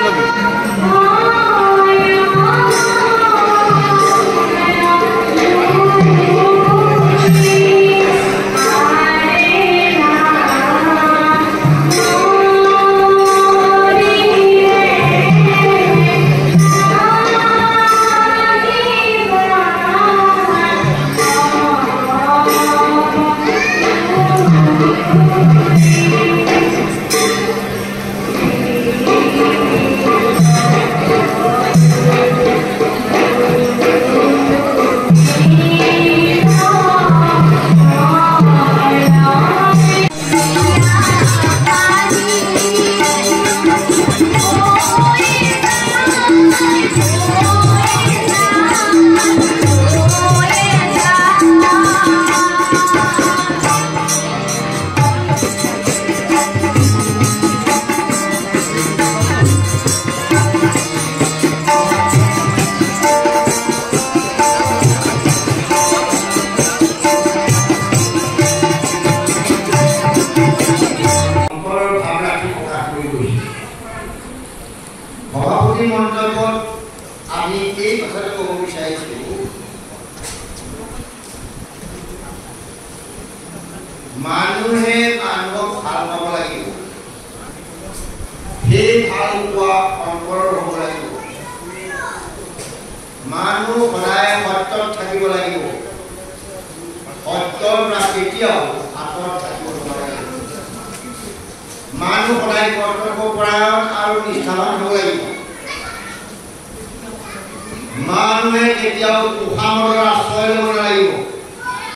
লবি সভাপতি মণ্ডপত আমি এই কথাটো ক'ব বিচাৰিছোঁ মানুহে মানুহক ভাল পাব লাগিব সেই ভাল পোৱা অন্তৰৰ হ'ব লাগিব মানুহ সদায় সত্যত থাকিব লাগিব সত্যৰ পৰা কেতিয়াও আঁতৰত থাকিব নোৱাৰে মানুহ সদায় কৰ্তব্যপৰায়ণ আৰু নিষ্ঠাৱান হ'ব লাগিব মানুহে কেতিয়াও তুষামলৰ আশ্ৰয় ল'ব নালাগিব